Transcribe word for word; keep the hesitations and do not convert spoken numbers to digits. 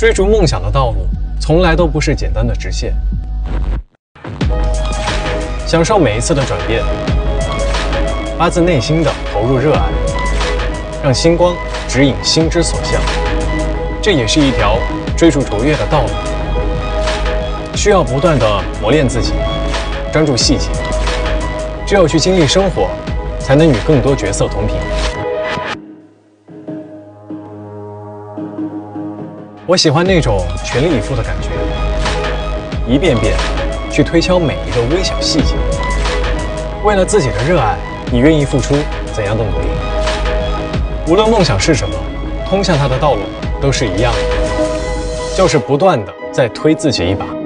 追逐梦想的道路从来都不是简单的直线，享受每一次的转变，发自内心的投入热爱，让星光指引心之所向。这也是一条追逐卓越的道路，需要不断的磨练自己，专注细节。只有去经历生活，才能与更多角色同频。我喜欢那种全力以赴的感觉，一遍遍去推敲每一个微小细节。为了自己的热爱，你愿意付出怎样的努力？无论梦想是什么，通向它的道路都是一样的，就是不断的在推自己一把。